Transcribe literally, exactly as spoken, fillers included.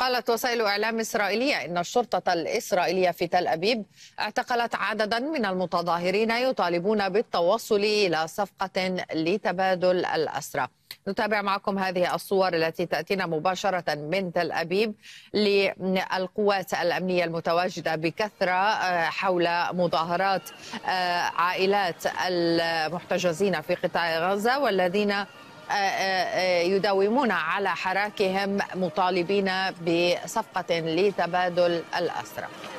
قالت وسائل إعلام إسرائيلية إن الشرطة الإسرائيلية في تل أبيب اعتقلت عددا من المتظاهرين يطالبون بالتوصل إلى صفقة لتبادل الأسرى. نتابع معكم هذه الصور التي تأتينا مباشرة من تل أبيب للقوات الأمنية المتواجدة بكثرة حول مظاهرات عائلات المحتجزين في قطاع غزة والذين يداومون على حراكهم مطالبين بصفقة لتبادل الأسرى.